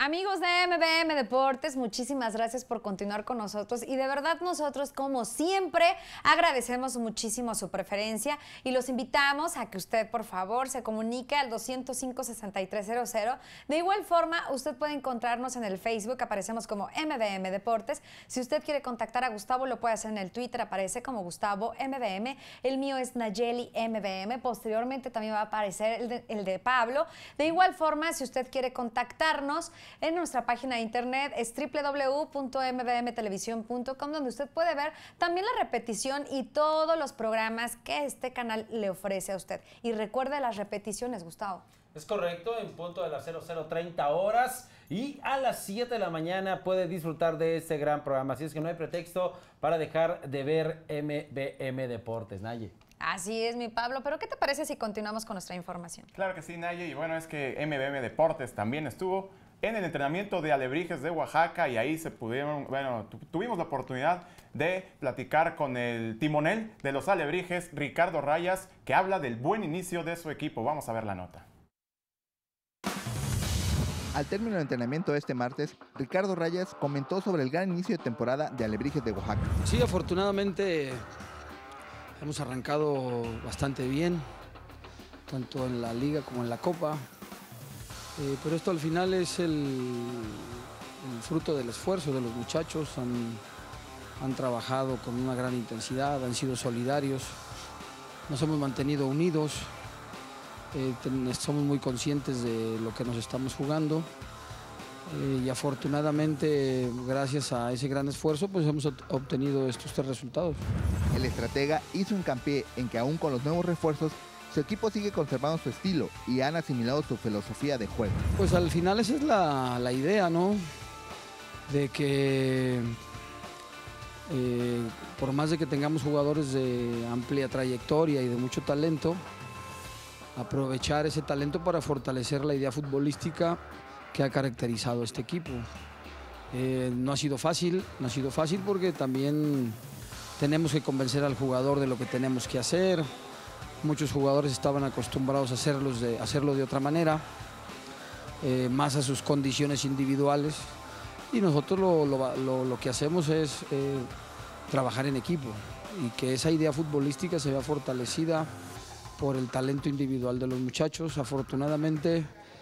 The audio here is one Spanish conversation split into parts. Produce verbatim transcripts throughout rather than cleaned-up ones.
Amigos de M B M Deportes, muchísimas gracias por continuar con nosotros y de verdad nosotros, como siempre, agradecemos muchísimo su preferencia y los invitamos a que usted, por favor, se comunique al dos cero cinco, sesenta y tres cero cero. De igual forma, usted puede encontrarnos en el Facebook, aparecemos como M B M Deportes. Si usted quiere contactar a Gustavo, lo puede hacer en el Twitter, aparece como Gustavo M B M. El mío es Nayeli M B M. Posteriormente también va a aparecer el de, el de Pablo. De igual forma, si usted quiere contactarnos, en nuestra página de internet es doble u doble u doble u punto m b m televisión punto com, donde usted puede ver también la repetición y todos los programas que este canal le ofrece a usted. Y recuerde las repeticiones, Gustavo. Es correcto, en punto de las cero cero treinta horas y a las siete de la mañana puede disfrutar de este gran programa. Así es que no hay pretexto para dejar de ver M B M Deportes, Naye. Así es, mi Pablo, pero ¿qué te parece si continuamos con nuestra información? Claro que sí, Naye, y bueno, es que M B M Deportes también estuvo en el entrenamiento de Alebrijes de Oaxaca y ahí se pudieron, bueno, tu, tuvimos la oportunidad de platicar con el timonel de los Alebrijes, Ricardo Rayas, que habla del buen inicio de su equipo. Vamos a ver la nota. Al término del entrenamiento este martes, Ricardo Rayas comentó sobre el gran inicio de temporada de Alebrijes de Oaxaca. Sí, afortunadamente hemos arrancado bastante bien, tanto en la liga como en la copa. Eh, pero esto al final es el, el fruto del esfuerzo de los muchachos. Han, han trabajado con una gran intensidad, han sido solidarios, nos hemos mantenido unidos, eh, ten, somos muy conscientes de lo que nos estamos jugando eh, y afortunadamente gracias a ese gran esfuerzo pues hemos obtenido estos tres resultados. El estratega hizo hincapié en que aún con los nuevos refuerzos su equipo sigue conservando su estilo y han asimilado su filosofía de juego. Pues al final esa es la, la idea, ¿no? De que eh, por más de que tengamos jugadores de amplia trayectoria y de mucho talento, aprovechar ese talento para fortalecer la idea futbolística que ha caracterizado a este equipo. Eh, no ha sido fácil, no ha sido fácil porque también tenemos que convencer al jugador de lo que tenemos que hacer. Muchos jugadores estaban acostumbrados a, hacerlos de, a hacerlo de otra manera, eh, más a sus condiciones individuales. Y nosotros lo, lo, lo, lo que hacemos es eh, trabajar en equipo y que esa idea futbolística se vea fortalecida por el talento individual de los muchachos. Afortunadamente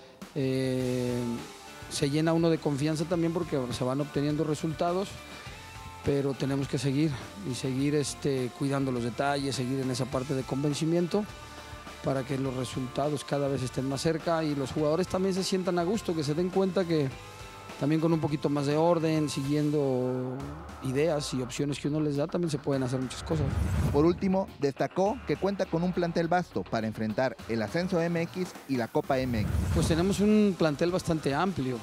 eh, se llena uno de confianza también porque se van obteniendo resultados. Pero tenemos que seguir y seguir este, cuidando los detalles, seguir en esa parte de convencimiento para que los resultados cada vez estén más cerca y los jugadores también se sientan a gusto, que se den cuenta que también con un poquito más de orden, siguiendo ideas y opciones que uno les da, también se pueden hacer muchas cosas. Por último, destacó que cuenta con un plantel vasto para enfrentar el Ascenso M X y la Copa M X. Pues tenemos un plantel bastante amplio.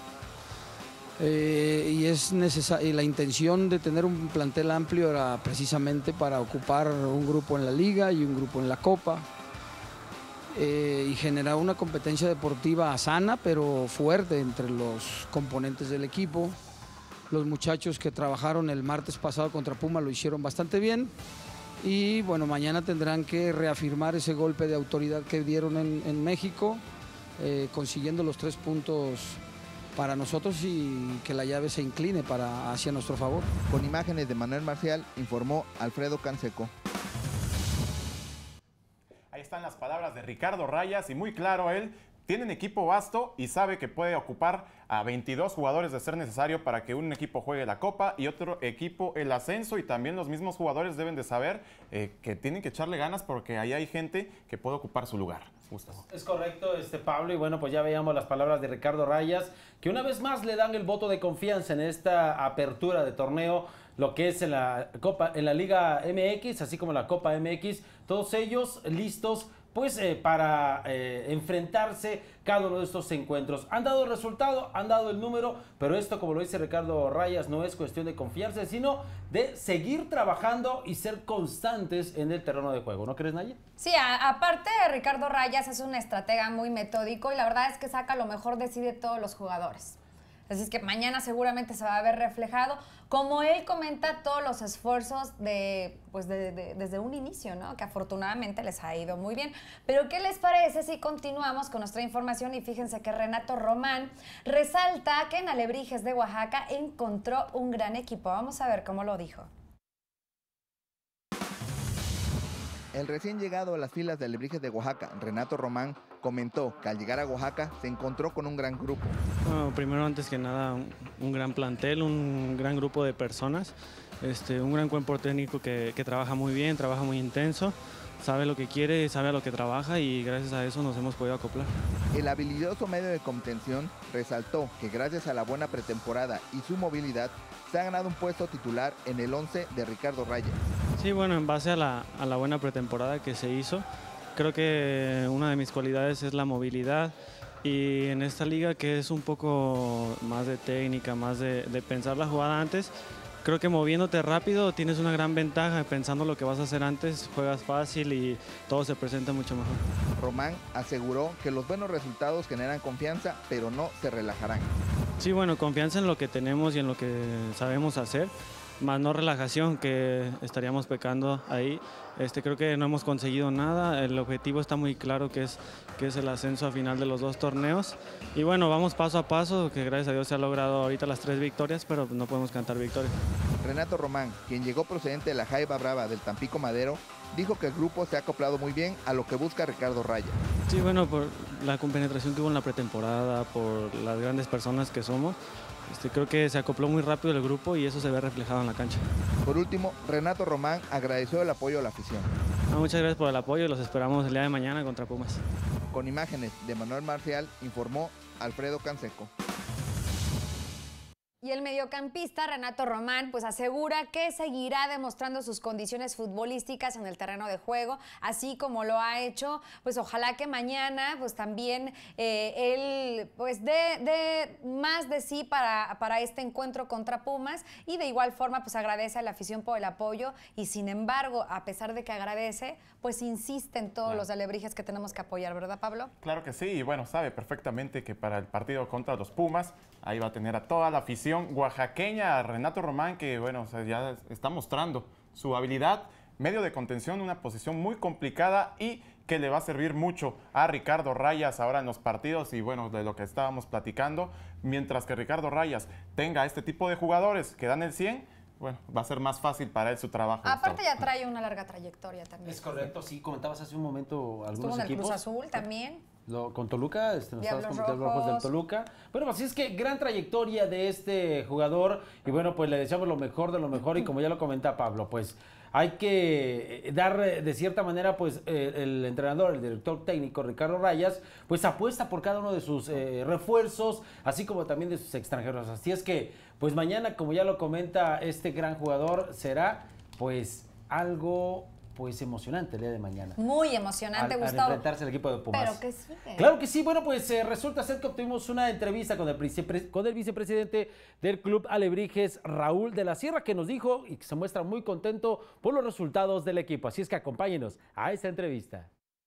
Eh, y es necesario, y la intención de tener un plantel amplio era precisamente para ocupar un grupo en la liga y un grupo en la copa eh, y generar una competencia deportiva sana pero fuerte entre los componentes del equipo. Los muchachos que trabajaron el martes pasado contra Puma lo hicieron bastante bien y bueno, mañana tendrán que reafirmar ese golpe de autoridad que dieron en, en México, eh, consiguiendo los tres puntos para nosotros y que la llave se incline para, hacia nuestro favor. Con imágenes de Manuel Marcial, informó Alfredo Canseco. Ahí están las palabras de Ricardo Rayas y muy claro él. Tiene un equipo vasto y sabe que puede ocupar a veintidós jugadores de ser necesario para que un equipo juegue la Copa y otro equipo el ascenso, y también los mismos jugadores deben de saber eh, que tienen que echarle ganas porque ahí hay gente que puede ocupar su lugar. Gustavo. Es correcto, este Pablo, y bueno, pues ya veíamos las palabras de Ricardo Rayas, que una vez más le dan el voto de confianza en esta apertura de torneo, lo que es en la Copa, en la Liga M X, así como la Copa M X, todos ellos listos pues eh, para eh, enfrentarse cada uno de estos encuentros. Han dado el resultado, han dado el número, pero esto, como lo dice Ricardo Rayas, no es cuestión de confiarse, sino de seguir trabajando y ser constantes en el terreno de juego. ¿No crees, Naye? Sí, a, aparte Ricardo Rayas es un estratega muy metódico y la verdad es que saca lo mejor de sí de todos los jugadores. Así es que mañana seguramente se va a ver reflejado, como él comenta, todos los esfuerzos de, pues de, de, desde un inicio, ¿no? Que afortunadamente les ha ido muy bien. Pero ¿qué les parece si continuamos con nuestra información? Y fíjense que Renato Román resalta que en Alebrijes de Oaxaca encontró un gran equipo. Vamos a ver cómo lo dijo. El recién llegado a las filas de Alebrijes de Oaxaca, Renato Román, comentó que al llegar a Oaxaca se encontró con un gran grupo. Bueno, primero, antes que nada, un, un gran plantel, un gran grupo de personas, este, un gran cuerpo técnico que, que trabaja muy bien, trabaja muy intenso, sabe lo que quiere, sabe a lo que trabaja y gracias a eso nos hemos podido acoplar. El habilidoso medio de contención resaltó que gracias a la buena pretemporada y su movilidad, se ha ganado un puesto titular en el once de Ricardo Rayas. Sí, bueno, en base a la, a la buena pretemporada que se hizo, creo que una de mis cualidades es la movilidad y en esta liga que es un poco más de técnica, más de, de pensar la jugada antes, creo que moviéndote rápido tienes una gran ventaja, pensando lo que vas a hacer antes, juegas fácil y todo se presenta mucho mejor. Román aseguró que los buenos resultados generan confianza, pero no se relajarán. Sí, bueno, confianza en lo que tenemos y en lo que sabemos hacer, más no relajación, que estaríamos pecando ahí. Este, creo que no hemos conseguido nada, el objetivo está muy claro que es, que es el ascenso a final de los dos torneos. Y bueno, vamos paso a paso, que gracias a Dios se ha logrado ahorita las tres victorias, pero no podemos cantar victoria. Renato Román, quien llegó procedente de la Jaiba Brava del Tampico Madero, dijo que el grupo se ha acoplado muy bien a lo que busca Ricardo Rayas. Sí, bueno, por la compenetración que hubo en la pretemporada, por las grandes personas que somos, este, creo que se acopló muy rápido el grupo y eso se ve reflejado en la cancha. Por último, Renato Román agradeció el apoyo a la afición. Ah, muchas gracias por el apoyo y los esperamos el día de mañana contra Pumas. Con imágenes de Manuel Marcial, informó Alfredo Canseco. Y el mediocampista Renato Román pues asegura que seguirá demostrando sus condiciones futbolísticas en el terreno de juego, así como lo ha hecho, pues ojalá que mañana pues también eh, él pues dé de más de sí para, para este encuentro contra Pumas y de igual forma pues agradece a la afición por el apoyo y sin embargo, a pesar de que agradece, pues insiste en todos claro. los alebrijes que tenemos que apoyar, ¿verdad, Pablo? Claro que sí, y bueno, sabe perfectamente que para el partido contra los Pumas, ahí va a tener a toda la afición oaxaqueña, a Renato Román, que bueno, o sea, ya está mostrando su habilidad, medio de contención, una posición muy complicada y que le va a servir mucho a Ricardo Rayas ahora en los partidos y bueno, de lo que estábamos platicando, mientras que Ricardo Rayas tenga este tipo de jugadores que dan el cien, bueno, va a ser más fácil para él su trabajo. Aparte ya trae una larga trayectoria también. Es correcto, sí, comentabas hace un momento algunos Estuvo en el equipos. Cruz Azul también. Lo, con Toluca, este, nos Diablos estabas comentando Rojos. Rojos del Toluca. Bueno, pues así es que gran trayectoria de este jugador y bueno, pues le deseamos lo mejor de lo mejor y como ya lo comenta Pablo, pues hay que dar de cierta manera, pues eh, el entrenador, el director técnico Ricardo Rayas, pues apuesta por cada uno de sus eh, refuerzos, así como también de sus extranjeros. Así es que, pues mañana, como ya lo comenta este gran jugador, será pues algo pues emocionante el día de mañana. Muy emocionante, al, Gustavo. Al enfrentarse al equipo de Pumas. Pero que sí. Claro que sí. Bueno, pues eh, resulta ser que obtuvimos una entrevista con el, con el vicepresidente del Club Alebrijes, Raúl de la Sierra, que nos dijo y que se muestra muy contento por los resultados del equipo. Así es que acompáñenos a esta entrevista.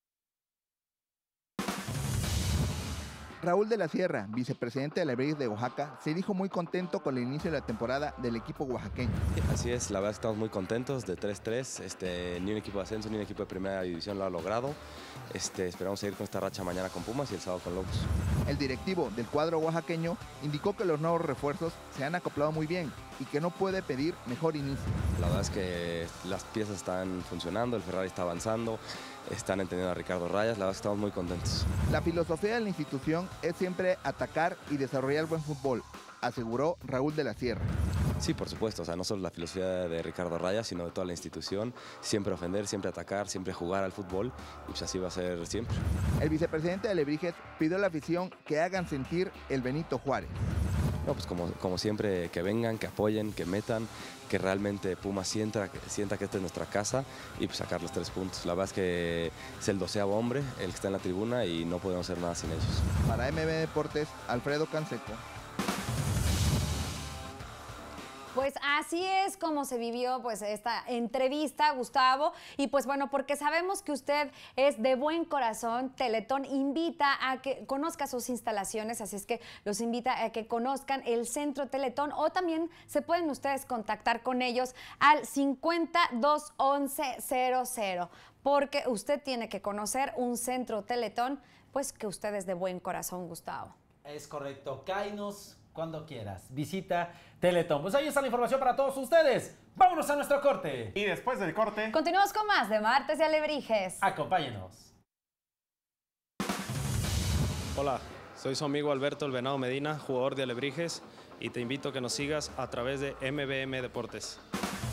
Raúl de la Sierra, vicepresidente de Alebrijes de Oaxaca, se dijo muy contento con el inicio de la temporada del equipo oaxaqueño. Así es, la verdad es que estamos muy contentos de tres tres, este, ni un equipo de ascenso ni un equipo de primera división lo ha logrado. Este, esperamos seguir con esta racha mañana con Pumas y el sábado con Lobos. El directivo del cuadro oaxaqueño indicó que los nuevos refuerzos se han acoplado muy bien y que no puede pedir mejor inicio. La verdad es que las piezas están funcionando, el Ferrari está avanzando, están entendiendo a Ricardo Rayas, la verdad es que estamos muy contentos. La filosofía de la institución es siempre atacar y desarrollar buen fútbol, aseguró Raúl de la Sierra. Sí, por supuesto, o sea, no solo la filosofía de Ricardo Rayas, sino de toda la institución, siempre ofender, siempre atacar, siempre jugar al fútbol y pues así va a ser siempre. El vicepresidente de Alebrijes pidió a la afición que hagan sentir el Benito Juárez. No, pues como, como siempre, que vengan, que apoyen, que metan, que realmente Pumas sienta, sienta que esta es nuestra casa y pues sacar los tres puntos. La verdad es que es el doceavo hombre, el que está en la tribuna y no podemos hacer nada sin ellos. Para M B Deportes, Alfredo Canseco. Pues así es como se vivió pues esta entrevista, Gustavo, y pues bueno, porque sabemos que usted es de buen corazón, Teletón invita a que conozca sus instalaciones, así es que los invita a que conozcan el Centro Teletón, o también se pueden ustedes contactar con ellos al cincuenta, dos once, cero cero, porque usted tiene que conocer un Centro Teletón, pues que usted es de buen corazón, Gustavo. Es correcto, cáinos cuando quieras. Visita Teletón. Pues ahí está la información para todos ustedes. Vámonos a nuestro corte. Y después del corte, continuamos con más de Martes de Alebrijes. Acompáñenos. Hola, soy su amigo Alberto El Venado Medina, jugador de Alebrijes, y te invito a que nos sigas a través de M B M Deportes.